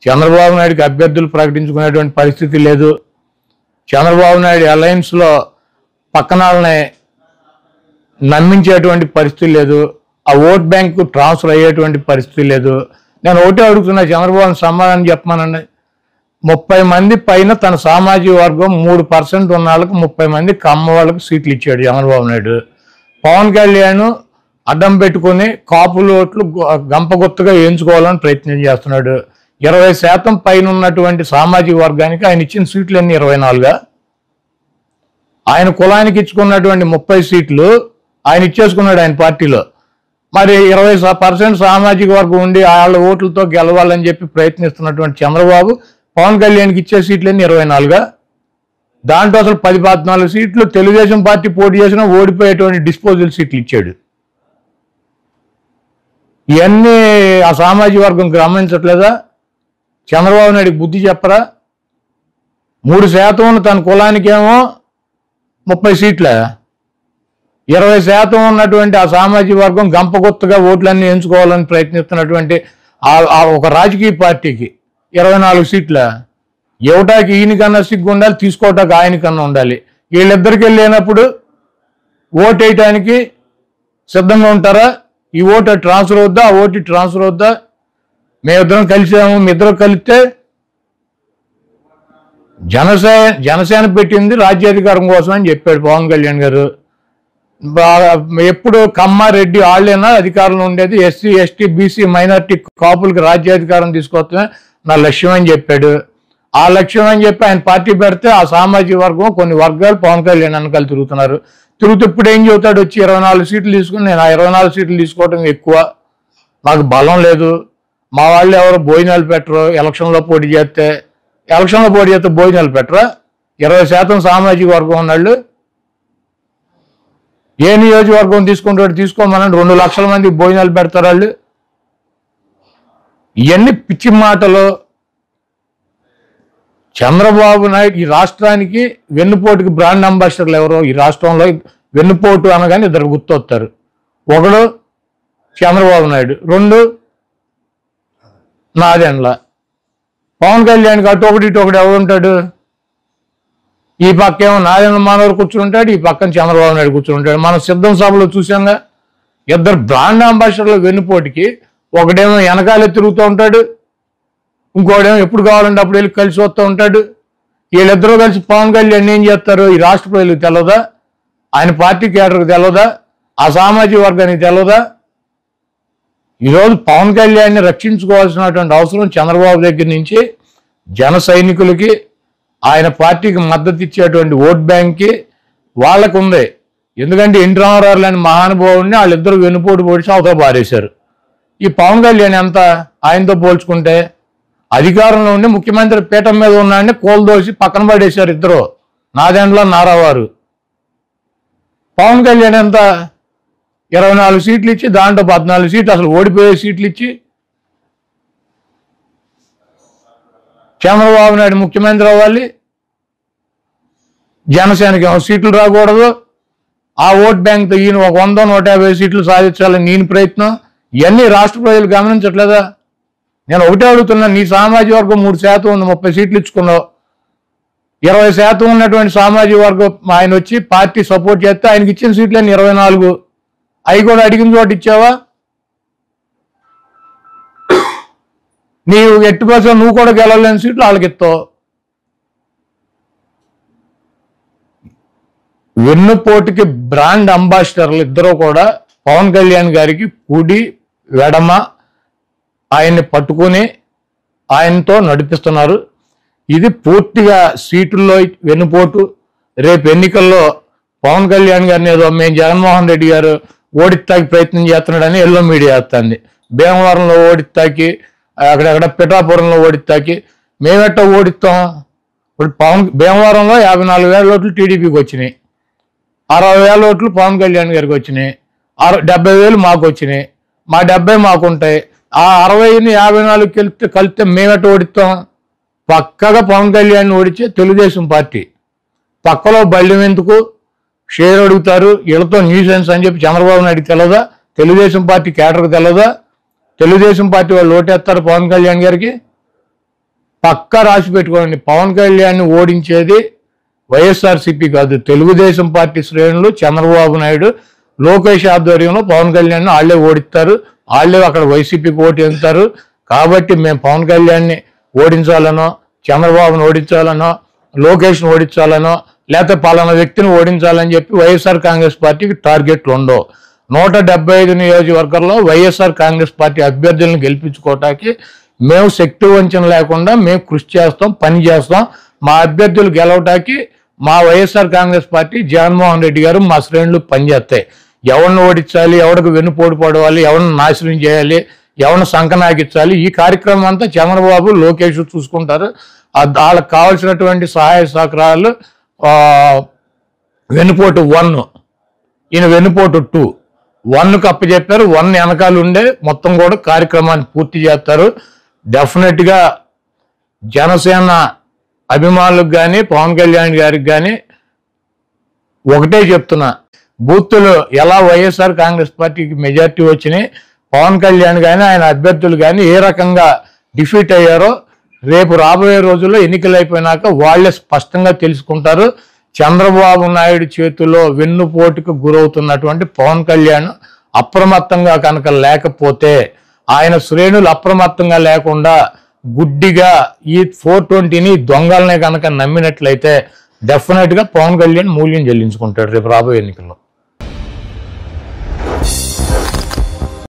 చంద్రబాబు నాయుడుకి అభ్యర్థులు ప్రకటించుకునేటువంటి పరిస్థితి లేదు. చంద్రబాబు నాయుడు అలయన్స్లో పక్కన వాళ్ళని నమ్మించేటువంటి పరిస్థితి లేదు. ఆ ఓట్ బ్యాంకు ట్రాన్స్ఫర్ అయ్యేటువంటి పరిస్థితి లేదు. నేను ఒకటే అడుగుతున్నా, చంద్రబాబుని సమాధానం చెప్పమానండి. 30 మంది పైన తన సామాజిక వర్గం 3% ఉన్న వాళ్ళకి 30 మంది కమ్మ వాళ్ళకి సీట్లు ఇచ్చాడు చంద్రబాబు నాయుడు. పవన్ కళ్యాణ్ అడ్డం పెట్టుకుని కాపుల ఓట్లు గంపగొత్తుగా వేయించుకోవాలని ప్రయత్నం చేస్తున్నాడు. 20% పైన ఉన్నటువంటి సామాజిక వర్గానికి ఆయన ఇచ్చిన సీట్లు అన్ని 24గా. ఆయన కులానికి ఇచ్చుకున్నటువంటి 30 సీట్లు ఆయన ఇచ్చేసుకున్నాడు ఆయన పార్టీలో. మరి 20% సామాజిక వర్గం ఉండి వాళ్ళ ఓట్లతో గెలవాలని చెప్పి ప్రయత్నిస్తున్నటువంటి చంద్రబాబు పవన్ కళ్యాణ్కి ఇచ్చే సీట్లన్నీ 24గా. దాంట్లో అసలు 14 సీట్లు తెలుగుదేశం పార్టీ పోటీ చేసినా ఓడిపోయేటువంటి డిస్పోజల్ సీట్లు ఇచ్చాడు. ఇవన్నీ ఆ సామాజిక వర్గం గమనించట్లేదా? చంద్రబాబు నాయుడికి బుద్ధి చెప్పరా? 3% ఉన్న తన కులానికేమో 30 సీట్ల, 20% ఉన్నటువంటి ఆ సామాజిక వర్గం గంపగొత్తుగా ఓట్లన్నీ ఎంచుకోవాలని ప్రయత్నిస్తున్నటువంటి ఒక రాజకీయ పార్టీకి 24 సీట్ల. ఇవ్వటానికి ఈయనకన్నా సిగ్గు ఉండాలి, తీసుకోవటానికి ఆయనకన్నా ఉండాలి. వీళ్ళిద్దరికి వెళ్ళినప్పుడు ఓటు వేయటానికి సిద్ధంగా ఉంటారా? ఈ ఓటు ట్రాన్స్ఫర్ అవుద్దా, ఆ ఓటు ట్రాన్స్ఫర్ అవుద్దా? మేమిద్దరం కలిసాము, మీ ఇద్దరు కలిస్తే జనసేన పెట్టింది రాజ్యాధికారం కోసం అని చెప్పాడు పవన్ కళ్యాణ్ గారు. ఎప్పుడు కమ్మారెడ్డి వాళ్ళైనా అధికారంలో ఉండేది, ఎస్సీ ఎస్టీ బీసీ మైనార్టీ కాపులకి రాజ్యాధికారం తీసుకొస్తే నా లక్ష్యం అని చెప్పాడు. ఆ లక్ష్యం అని చెప్పి ఆయన పార్టీ పెడితే ఆ సామాజిక వర్గం కొన్ని వర్గాలు పవన్ కళ్యాణ్ వెనకాల తిరుగుతున్నారు. తిరుగుతూ ఇప్పుడు ఏం చెబుతాడు? వచ్చి 24 సీట్లు తీసుకుని నేను ఆ 24 సీట్లు తీసుకోవడం ఎక్కువ, నాకు బలం లేదు, మా వాళ్ళు ఎవరు భోజనాలు పెట్టరు, ఎలక్షన్లో పోటీ చేస్తే భోజనాలు పెట్టరా? 20% సామాజిక వర్గం ఉన్నాళ్ళు ఏ నియోజకవర్గం తీసుకుంటాడు? తీసుకోమనండి, 2 లక్షల మంది భోజనాలు పెడతారు వాళ్ళు. ఇవన్నీ పిచ్చి మాటలు. చంద్రబాబు నాయుడు ఈ రాష్ట్రానికి వెన్నుపోటుకి బ్రాండ్ అంబాసిడర్లు ఎవరో? ఈ రాష్ట్రంలో వెన్నుపోటు అనగానే ఇద్దరు గుర్తొస్తారు. ఒకడు చంద్రబాబు నాయుడు, 2 నాదెండ్ల. పవన్ కళ్యాణ్కి అటు ఒకటి ఇటు ఒకటి ఎవరుంటాడు? ఈ పక్క ఏమో నాదెండ్ల మనోహర్ కూర్చుంటాడు, ఈ పక్కన చంద్రబాబు నాయుడు కూర్చుంటాడు. మనం సిద్ధం సభలో చూసాంగా, ఇద్దరు బ్రాండ్ అంబాసిడర్లు వెన్నుపోటుకి. ఒకడేమో వెనకాలే తిరుగుతూ ఉంటాడు, ఇంకోడేమో ఎప్పుడు కావాలంటే అప్పుడు వెళ్ళి కలిసి వస్తూ ఉంటాడు. వీళ్ళిద్దరూ కలిసి పవన్ కళ్యాణ్ ఏం చేస్తారు? ఈ రాష్ట్ర ప్రజలకు తెలియదా? ఆయన పార్టీ కేడర్కి తెలియదా? ఆ సామాజిక వర్గానికి తెలియదా? ఈరోజు పవన్ కళ్యాణ్ని రక్షించుకోవాల్సినటువంటి అవసరం చంద్రబాబు దగ్గర నుంచి జన సైనికులకి, ఆయన పార్టీకి మద్దతు ఇచ్చేటువంటి ఓట్ బ్యాంక్కి వాళ్ళకు ఉంది. ఎందుకంటే ఎన్టీ రామారావు లాంటి మహానుభావుడిని వాళ్ళిద్దరూ వెన్నుపోటు పొడిచి అవతల పారేశారు. ఈ పవన్ కళ్యాణ్ ఎంత ఆయనతో పోల్చుకుంటే? అధికారంలో ఉండి ముఖ్యమంత్రి పీఠం మీద ఉన్నాడని కోల్దోసి పక్కన పడేశారు ఇద్దరు, నాదెండ్ల నారావారు. పవన్ కళ్యాణ్ ఎంత? 24 సీట్లు ఇచ్చి దాంట్లో 14 సీట్లు అసలు ఓడిపోయే సీట్లు ఇచ్చి చంద్రబాబు నాయుడు ముఖ్యమంత్రి అవ్వాలి, జనసేనకి సీట్లు రాకూడదు, ఆ ఓట్ బ్యాంక్తో ఈయన ఒక 100-150 సీట్లు సాధించాలని నేను ప్రయత్నం. ఇవన్నీ రాష్ట్ర ప్రజలు గమనించట్లేదా? నేను ఒకటే అడుగుతున్నా, నీ సామాజిక వర్గం 3% ఉంది, 30 సీట్లు ఇచ్చుకున్నావు. 20% ఉన్నటువంటి సామాజిక వర్గం ఆయన వచ్చి పార్టీ సపోర్ట్ చేస్తే ఆయనకి ఇచ్చిన సీట్లన్నీ 24. అవి కూడా అడిగిన చోట ఇచ్చావా? నీవు 8% నువ్వు కూడా గెలవలేని సీట్లు వాళ్ళకి ఇస్తావు. వెన్నుపోటుకి బ్రాండ్ అంబాసిడర్లు ఇద్దరు కూడా పవన్ కళ్యాణ్ గారికి కుడి వెడమ ఆయన్ని పట్టుకుని ఆయనతో నడిపిస్తున్నారు. ఇది పూర్తిగా సీటుల్లో వెన్నుపోటు. రేపు ఎన్నికల్లో పవన్ కళ్యాణ్ గారిని ఏదో మేము జగన్మోహన్ రెడ్డి గారు ఓడిస్తాకి ప్రయత్నం చేస్తున్నాడని ఎల్లో మీడియా వస్తుంది. భీమవరంలో ఓడిస్తాకి, అక్కడెక్కడ పిఠాపురంలో ఓడిస్తాకి. మేమెట్ట ఓడిస్తాం? ఇప్పుడు భీమవరంలో 54,000 ఓట్లు టీడీపీకి వచ్చినాయి, 60,000 ఓట్లు పవన్ కళ్యాణ్ గారికి వచ్చినాయి, 70,000 మాకు వచ్చినాయి, మా 70 మాకుంటాయి. ఆ 60ని 54 కలిస్తే మేమెట్ట ఓడిస్తాం? పక్కగా పవన్ కళ్యాణ్ ఓడిచ్చే తెలుగుదేశం పార్టీ. పక్కలో బల్యం ఎందుకు షేర్ అడుగుతారు, వీళ్ళతో న్యూసెన్స్ అని చెప్పి చంద్రబాబు నాయుడు తెలియదా? తెలుగుదేశం పార్టీ కేడర్కి తెలియదా? తెలుగుదేశం పార్టీ వాళ్ళు ఓటేస్తారు పవన్ కళ్యాణ్ గారికి. పక్కా రాసి పెట్టుకోండి, పవన్ కళ్యాణ్ని ఓడించేది వైఎస్ఆర్సీపీ కాదు, తెలుగుదేశం పార్టీ శ్రేణులు, చంద్రబాబు నాయుడు, లోకేష్ ఆధ్వర్యంలో పవన్ కళ్యాణ్ని వాళ్ళే ఓడిస్తారు, వాళ్ళే అక్కడ వైసీపీకి ఓటు వేస్తారు. కాబట్టి మేము పవన్ కళ్యాణ్ని ఓడించాలనో, చంద్రబాబును ఓడించాలనో, లోకేష్ను ఓడించాలనో, లేకపోతే పలానా వ్యక్తిని ఓడించాలని చెప్పి వైఎస్ఆర్ కాంగ్రెస్ పార్టీకి టార్గెట్లు ఉండవు. 175 నియోజకవర్గాల్లో వైఎస్ఆర్ కాంగ్రెస్ పార్టీ అభ్యర్థులను గెలిపించుకోవటానికి మేము శక్తి వంచన లేకుండా మేము కృషి చేస్తాం, పని చేస్తాం. మా అభ్యర్థులు గెలవటానికి మా వైఎస్ఆర్ కాంగ్రెస్ పార్టీ, జగన్మోహన్ రెడ్డి గారు, మా శ్రేణులు పనిచేస్తాయి. ఎవరిని ఓడించాలి, ఎవరికి వెన్నుపోటు పడవాలి, ఎవరిని నాశనం చేయాలి, ఎవరిని సంకనాగించాలి, ఈ కార్యక్రమం అంతా చంద్రబాబు, లోకేష్ చూసుకుంటారు. వాళ్ళకి కావాల్సినటువంటి సహాయ సహకారాలు వెన్నుపోటు 1, ఈయన వెన్నుపోటు 2, 1కు అప్పచెప్పారు. 1 వెనకాల ఉండే మొత్తం కూడా కార్యక్రమాన్ని పూర్తి చేస్తారు. డెఫినెట్గా జనసేన అభిమానులకు కానీ, పవన్ కళ్యాణ్ గారికి కానీ ఒకటే చెప్తున్నా, బూత్తులు ఎలా వైఎస్ఆర్ కాంగ్రెస్ పార్టీకి మెజార్టీ వచ్చినాయి, పవన్ కళ్యాణ్ కానీ ఆయన అభ్యర్థులు కానీ ఏ రకంగా డిఫీట్ అయ్యారో రేపు రాబోయే రోజుల్లో ఎన్నికలు అయిపోయినాక వాళ్ళే స్పష్టంగా తెలుసుకుంటారు. చంద్రబాబు నాయుడు చేతిలో వెన్నుపోటుకు గురవుతున్నటువంటి పవన్ కళ్యాణ్ అప్రమత్తంగా కనుక లేకపోతే, ఆయన శ్రేణులు అప్రమత్తంగా లేకుండా గుడ్డిగా ఈ 420ని దొంగలనే కనుక నమ్మినట్లయితే డెఫినెట్గా పవన్ కళ్యాణ్ మూల్యం చెల్లించుకుంటాడు రేపు రాబోయే ఎన్నికల్లో.